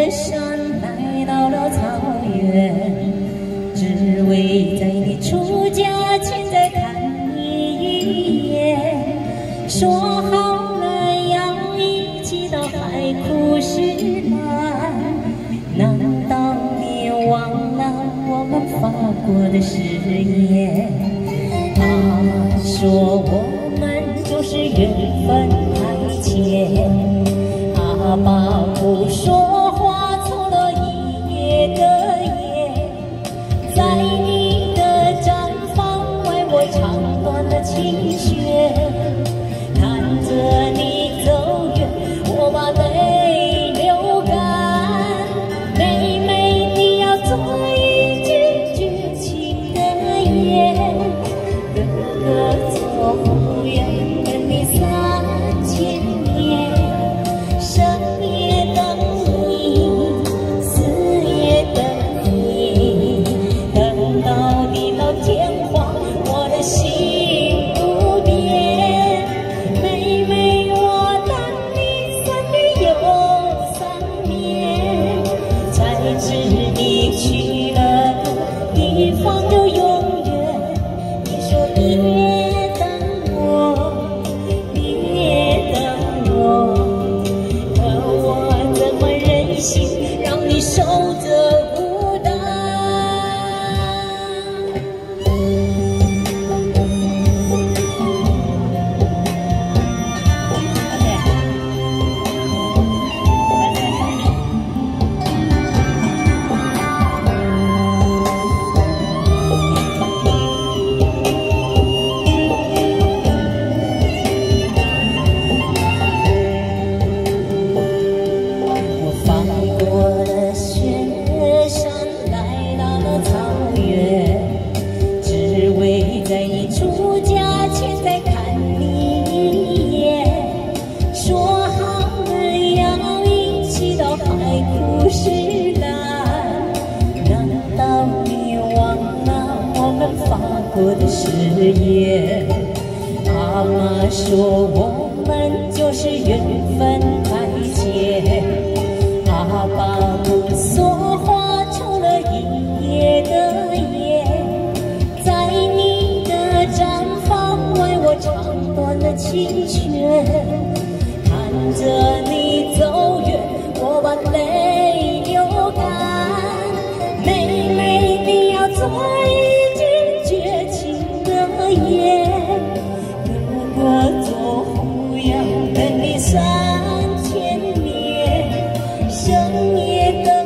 山，来到了草原，只为在你出家前再看你一眼。说好了要一起到海枯石烂，难道你忘了我们发过的誓言？说我们就是缘分太浅，把不说话错了一夜的夜，在你的毡房外我唱断了琴弦，看着你走远，我把泪流干。妹妹，你要做一句绝情的言，哥哥做后院跟你3000年，生也等你，死也等你，等到地老天荒，我的心不变。妹妹，我等你3年又3年，才知你去了的地方就永远。你说别等我，别等我，可我怎么忍心让你守着孤单？我翻过了雪山，来到了草原，只为在你出家前再看你一眼。说好了要一起到海枯石烂，难道你忘了我们发过的誓言？妈妈说我们就是缘分太浅，爸爸不说话抽了一夜的烟，在你的毡房外我唱断了琴弦，看着你走远，我把泪流干。妹妹，你要做一句绝情的言，哥哥做后院等你3000年，生也等